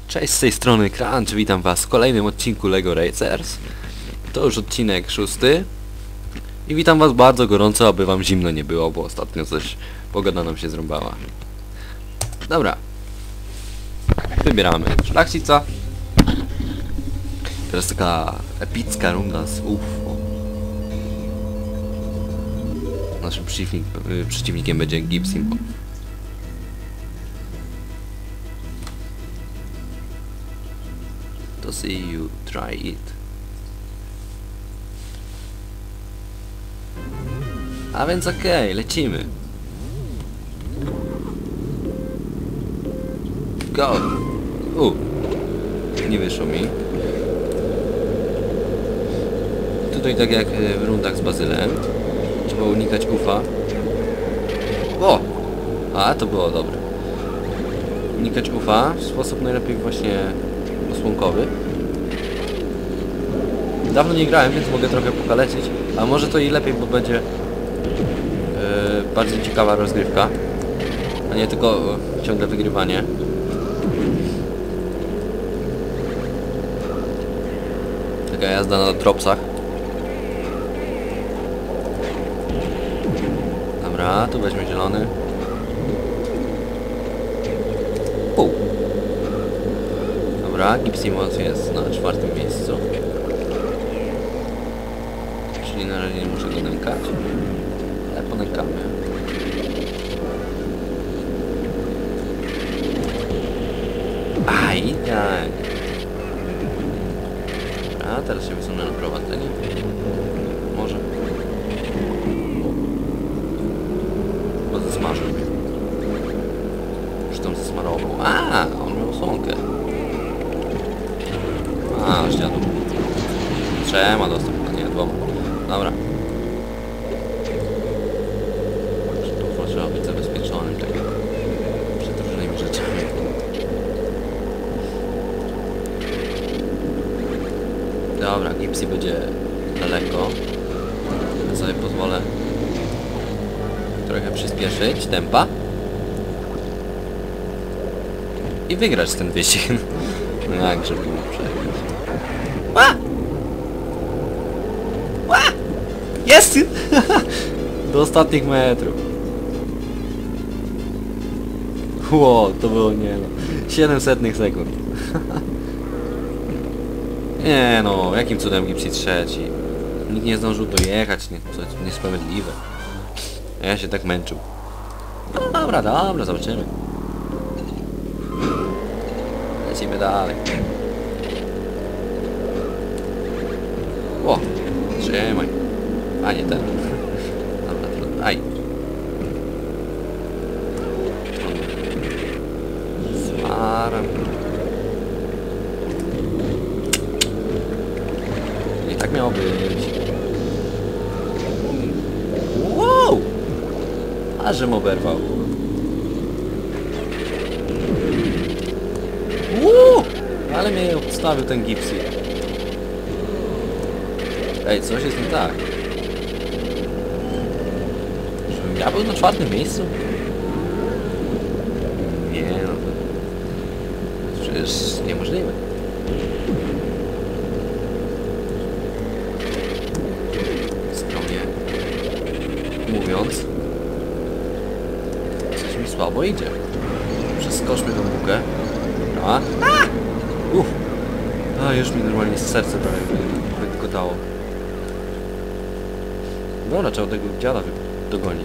Cześć, z tej strony Crunch, witam was w kolejnym odcinku LEGO Racers. To już odcinek 6. I witam was bardzo gorąco, aby wam zimno nie było, bo ostatnio coś pogoda nam się zrąbała. Dobra. Wybieramy szlachcica. Teraz taka epicka runda z UFO. Naszym przeciwnikiem będzie Gipsim. To see you try it. A więc okej, lecimy. Go! Nie wyszło mi. Tutaj tak jak w rundach z Bazylem trzeba unikać ufa. O! A, to było dobre. Unikać ufa w sposób najlepiej właśnie osłonkowy. Dawno nie grałem, więc mogę trochę pokalecić. A może to i lepiej, bo będzie bardziej ciekawa rozgrywka, a nie tylko ciągle wygrywanie. Taka jazda na dropsach. Dobra, tu weźmy zielony. Dobra, Gipsimoc jest na 4. miejscu. Czyli na razie nie muszę go nękać. Ale ponękamy. Aj, tak. A teraz się wysunę na prowadzenie. Może. Bo zasmażył mnie. Już tam zasmarował. A, on miał słonkę. A, zjadł. Trzema dostał, a nie, 2. Dobra. Tu trzeba być zabezpieczonym tak przed różnymi rzeczami. Dobra, Gipsy będzie daleko. Ja sobie pozwolę trochę przyspieszyć tempa i wygrać ten wyścig. No jak, żeby mi przejść. Jest! Do ostatnich metrów. Ło, to było nie no. 700 sekund. Nie no, jakim cudem Gipsy trzeci? Nikt nie zdążył dojechać, to niesprawiedliwe. Ja się tak męczył. No dobra, dobra, zobaczymy. Lecimy dalej. O, trzymaj. A nie ten. Dobra, trudno. Aj. Smaram. Nie tak miało być. Wow! A żem oberwał. Ale mnie odstawił ten Gipsy. Ej, coś jest nie tak. Żebym ja był na 4. miejscu? Nie no, to przecież niemożliwe. Skromnie mówiąc, coś mi słabo idzie. Przeskoczmy tą bukę. Dobra. A, już mi normalnie serce prawie wykotało. Dobra, trzeba tego dziada dogonić.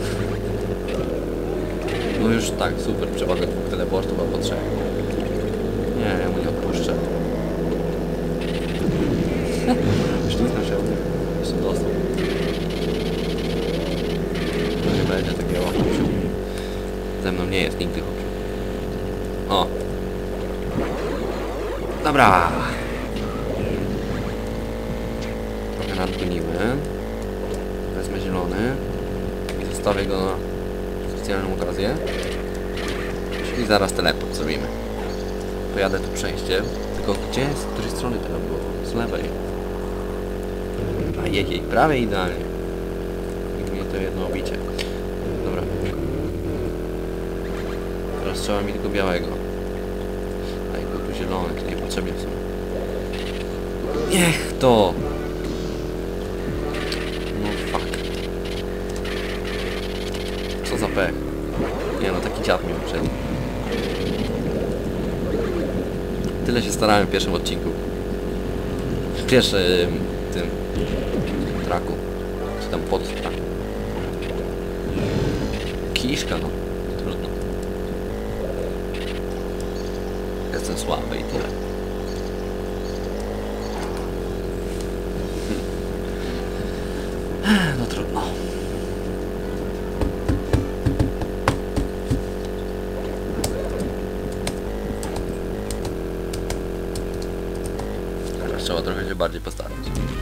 No już tak, super, przewaga 2 teleportów albo 3. Nie, ja mu nie odpuszczę. Ślizgnął się, jeszcze dostał. To nie będzie takiego chłopciu. Ze mną nie jest nigdy chłopciu. O! Dobra! Trochę nadgonimy. Wezmę zielony i zostawię go na specjalną okazję. Czyli zaraz teleport zrobimy. Pojadę tu przejście. Tylko gdzie, z której strony to było? Z lewej. A jej, prawej idealnie. I mnie to jedno obicie. Dobra. Teraz trzeba mi tylko białego. A i go tu zielony, to niepotrzebnie w sumie. Niech to! No fuck. Co za pech. Nie no, taki dziad mi uprzedł. Tyle się starałem w pierwszym odcinku. W pierwszym tym traku. Czy tam pod traku. Kiszka, no. Trudno. Jestem słaby i tyle. No trudno. Teraz trzeba trochę się bardziej postarać.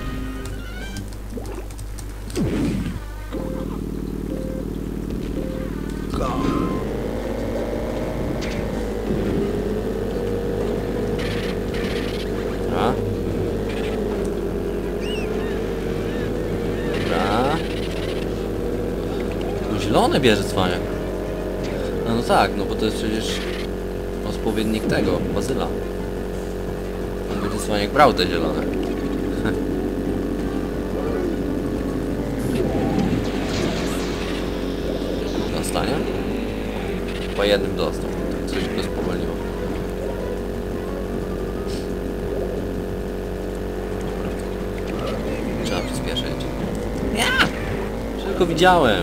Dobra. Dobra. No zielone bierze cwaniak. No tak, no bo to jest przecież odpowiednik tego, bazyla. On będzie cwaniak brał te zielone. Dostanie? Po jednym dostał. Coś go spowolniło. Trzeba przyspieszyć. Ja! Tylko widziałem.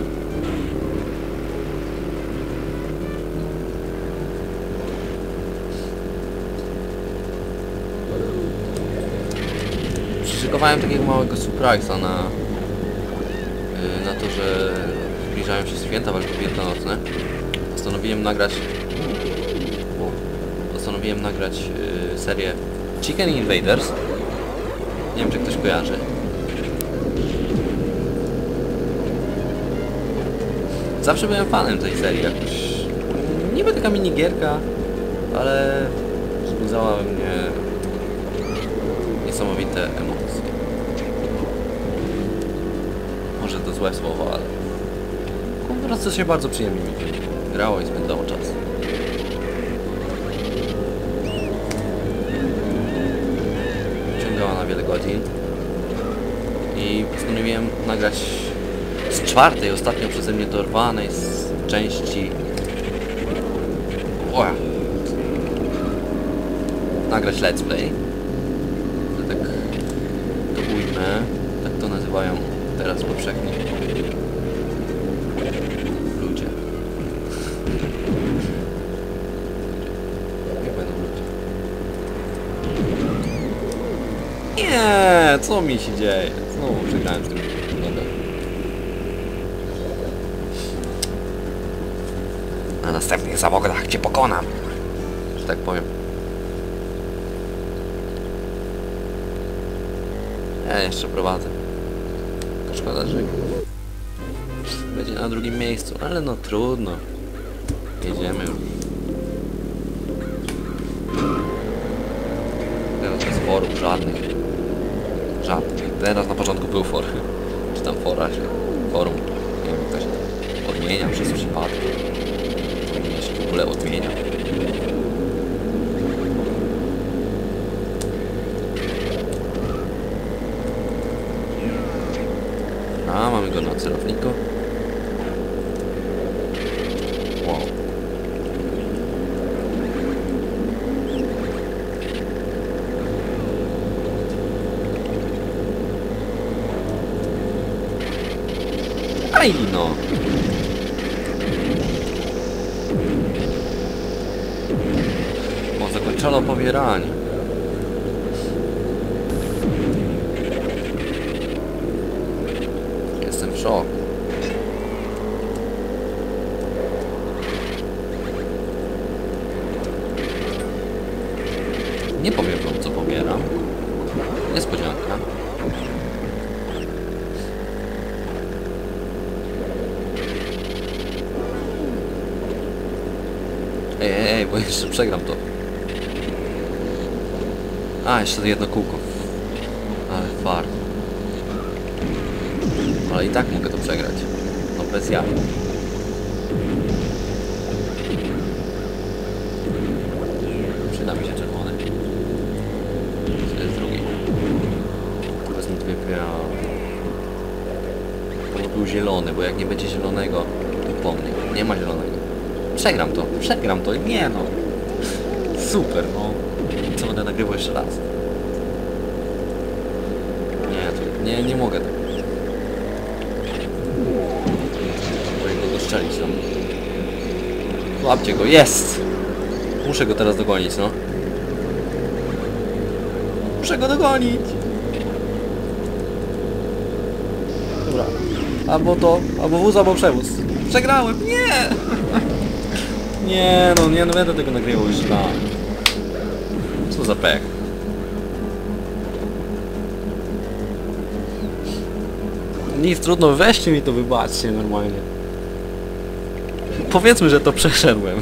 Przyszykowałem takiego małego surprise'a na to, że zbliżają się święta wielkanocne. Postanowiłem nagrać serię Chicken Invaders. Nie wiem, czy ktoś kojarzy. Zawsze byłem fanem tej serii jakoś. Niby taka minigierka, ale wzbudzała we mnie niesamowite emocje. Może to złe słowo, ale po prostu się bardzo przyjemnie mi grało i spędzało czas. Ciągała na wiele godzin i postanowiłem nagrać z czwartej, ostatnio przeze mnie dorwanej z części nagrać let's play. Tak to ujmę, tak to nazywają teraz powszechnie ludzie. Jak będą ludzie? Nie, co mi się dzieje? Znowu przegrałem z tym. Dobra. Na następnych zawodach cię pokonam, że tak powiem. Ja jeszcze prowadzę. Szkoda, że będzie na drugim miejscu, ale no trudno. Jedziemy już. Teraz bez forów żadnych. Żadnych. Teraz na początku był for. Czy tam fora, czy forum. Nie wiem, ktoś odmienia przez przypadek. Nie się w ogóle odmienia. A, mamy go na celowniku. Wow. Aj no! O, zakończono pobieranie. Jestem w szoku. Nie powiem wam, co pobieram. Niespodzianka. Ej, bo jeszcze przegram to. A, jeszcze jedno kółko. Ale fart. Ale i tak mogę to przegrać. No bez jaj. Przyda mi się czerwony. zielony, bo jak nie będzie zielonego, to po mnie. Nie ma zielonego. Przegram to, nie no. Super, no. Co będę nagrywał jeszcze raz? Nie mogę tak. Muszę go dostrzelić, no. Łapcie go, jest! Muszę go teraz dogonić, no. Muszę go dogonić! Dobra. Albo to, albo wóz, albo przewóz. Przegrałem, nie! Nie no będę tego nagrywał już raz. Co za pech. Nic, trudno, weźcie mi to, wybaczcie normalnie. Powiedzmy, że to przeszedłem.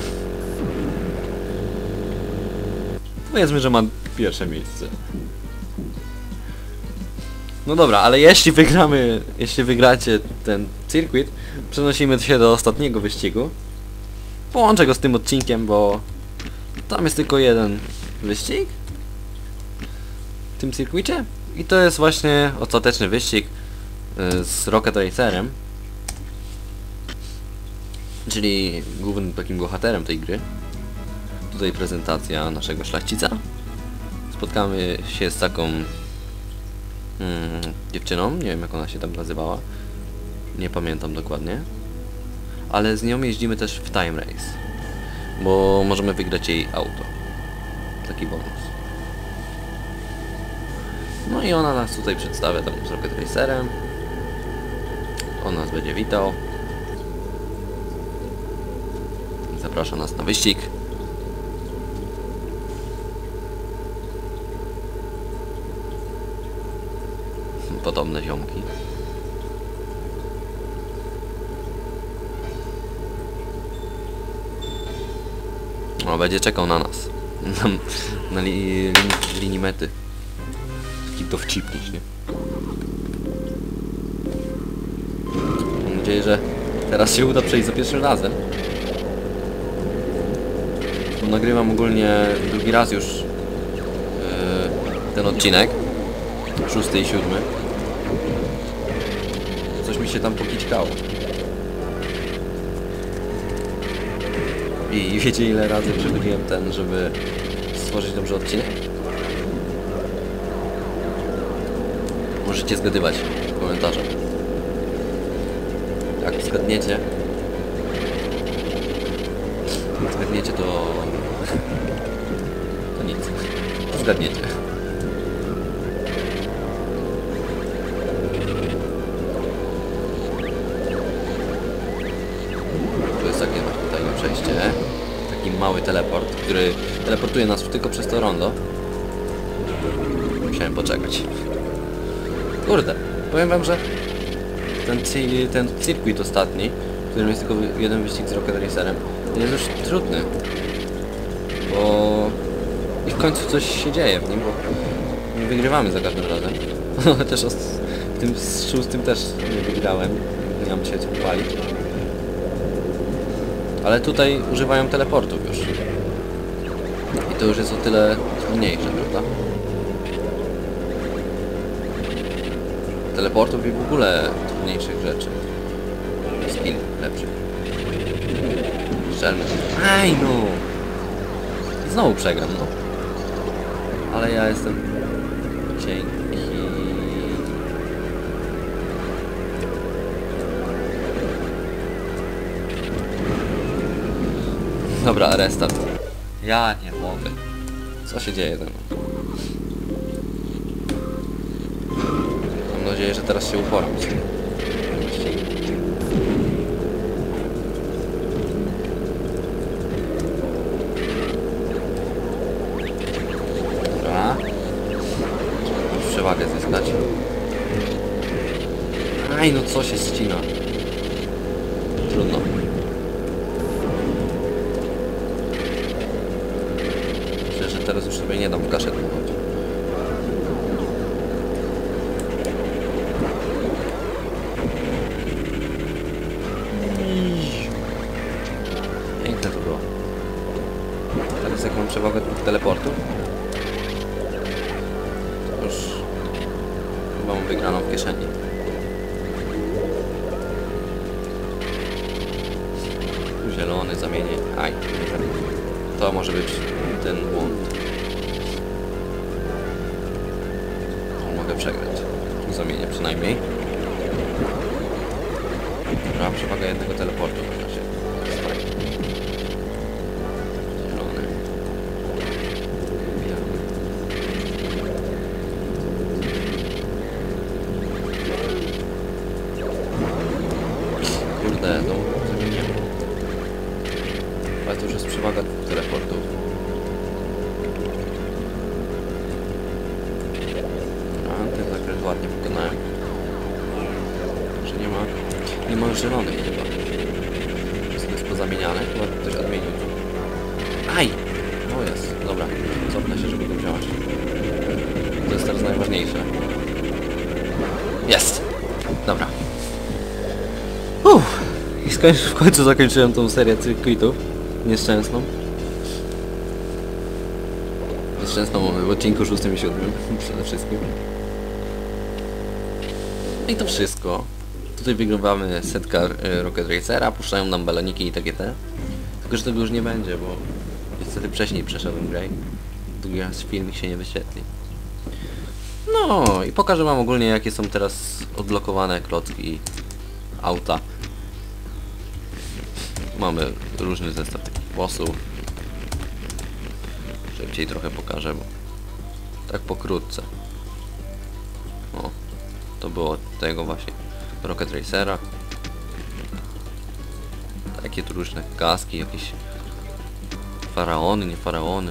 Powiedzmy, że mam pierwsze miejsce. No dobra, ale jeśli wygracie ten circuit, przenosimy się do ostatniego wyścigu. Połączę go z tym odcinkiem, bo tam jest tylko jeden wyścig w tym circuicie i to jest właśnie ostateczny wyścig z Rocket Racerem, czyli głównym takim bohaterem tej gry. Tutaj prezentacja naszego szlachcica. Spotkamy się z taką dziewczyną, nie wiem jak ona się tam nazywała, nie pamiętam dokładnie, ale z nią jeździmy też w Time Race, bo możemy wygrać jej auto. Taki bonus. No i ona nas tutaj przedstawia tam z Rocket Racerem. On nas będzie witał. Zaprasza nas na wyścig. Podobne ziomki. O, będzie czekał na nas. Na linii mety. Taki dowcipniś, nie? Mam nadzieję, że teraz się uda przejść za pierwszym razem. Tu nagrywam ogólnie drugi raz już ten odcinek. 6. i 7. Coś mi się tam pokićkało. I wiecie ile razy przechodziłem żeby stworzyć dobrze odcinek? Możecie zgadywać w komentarzach. Jak zgadniecie to... to nic. Zgadniecie. Tu jest takie tajne przejście. Taki mały teleport, który teleportuje nas tylko przez to rondo. Musiałem poczekać. Kurde, powiem wam, że ten circuit ostatni, w którym jest tylko jeden wyścig z Rocket Racerem, jest już trudny. Bo... i w końcu coś się dzieje w nim, bo nie wygrywamy za każdym razem. Chociaż w tym z 6 też nie wygrałem. Nie mam się co chwalić. Ale tutaj używają teleportów już. I to już jest o tyle trudniejsze, prawda? Teleportów i w ogóle trudniejszych rzeczy. Skill lepszy. Szczelny. Aj no! I znowu przegram, no. Ale ja jestem cienki. Dobra, restart. Ja nie mogę. Co się dzieje ze mną? Mam nadzieję, że teraz się uporam z tym. Dobra. Już przewagę zyskać. Aj, no co się ścina? Trudno. Myślę, że teraz już sobie nie dam kaszetu chodzić. Piękne to było. Teraz jak mam przewagę dwóch teleportów, to już chyba mam wygraną w kieszeni. Zielony zamienię. Aj, to może być ten błąd. Mogę przegrać. Zamienię przynajmniej. Dobra, przewaga jednego teleportu w razie. Zielony. Biały. Kurde, no zamieniłem. Ale to już jest przewaga teleportów. Ten zakres ładnie wykonałem. Że nie ma zielonych chyba. Wszystko jest pozamieniane. Chyba ktoś odmienił. Aj! O jest, dobra. Cofnę się, żeby go wziąć. To jest teraz najważniejsze. Jest! Dobra. I w końcu zakończyłem tą serię circuitów. Nieszczęsną. Nieszczęsną w odcinku 6 i 7 przede wszystkim. No i to wszystko. Tutaj wygrywamy setka Rocket Racera, puszczają nam baloniki i TGT. Tylko, że tego już nie będzie, bo niestety wcześniej przeszedłem grę. Drugi raz filmik się nie wyświetli. No i pokażę wam ogólnie, jakie są teraz odblokowane klocki auta. Mamy różny zestaw takich bossów. Szybciej trochę pokażę, bo tak pokrótce. O, to było tego właśnie Rocket Racera. Takie tu różne kaski, jakieś faraony, nie faraony.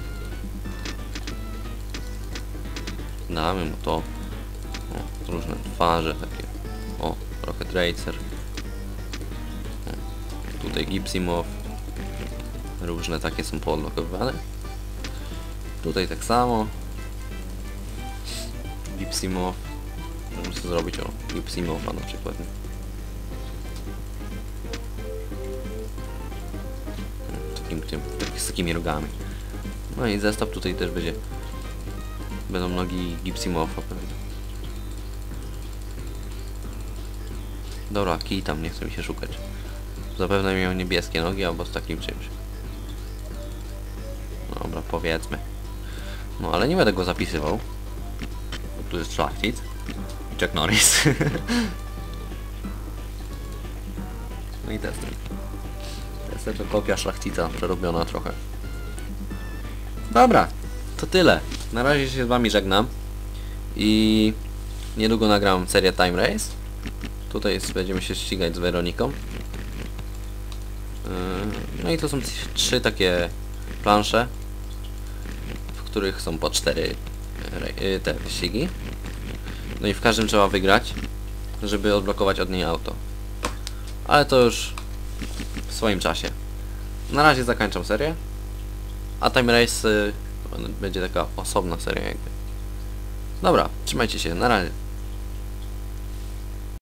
Damy mu to. O, różne twarze takie. O, Rocket Racer. O, tutaj Gipsimow. Różne takie są poodblokowywane. Tutaj tak samo. Gipsimow. Możemy sobie zrobić o Gipsimowa na przykład. Z takimi rogami. No i zestaw tutaj też będzie. Będą nogi Gipsimowa pewnie. Dobra, kij tam, nie chce mi się szukać. Zapewne miał niebieskie nogi albo z takim czymś. Dobra, powiedzmy. No ale nie będę go zapisywał. Bo tu jest szlachcic. I Chuck Norris. No i Tester. Tester to kopia szlachcica, przerobiona trochę. Dobra, to tyle. Na razie się z wami żegnam. I niedługo nagram serię Time Race. Tutaj będziemy się ścigać z Weroniką. No i to są 3 takie plansze, w których są po 4 te wyścigi. No i w każdym trzeba wygrać, żeby odblokować od niej auto. Ale to już w swoim czasie. Na razie zakończam serię. A Time Race będzie taka osobna seria jakby. Dobra, trzymajcie się, na razie.